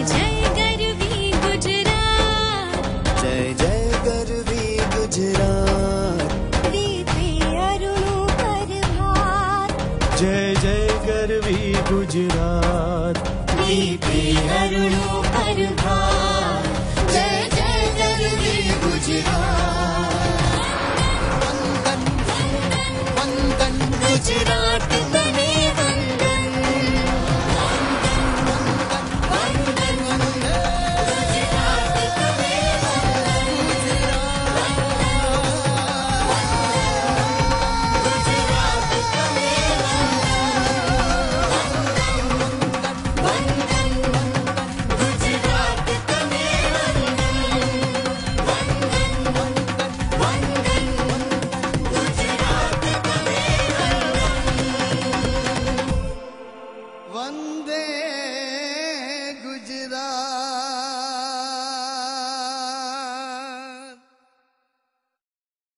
जय गरवी गुजरात, जय जय गरवी गुजरात, दीपे अरुणु प्रभात, जय जय गरवी गुजरात, दीपे अरुणु प्रभात, जय जय गरवी गुजरात। वंदन गुजरात तने वंदन, वंदन गुजरात तने गुजरात तने वंदन, गुजरात तने वंदे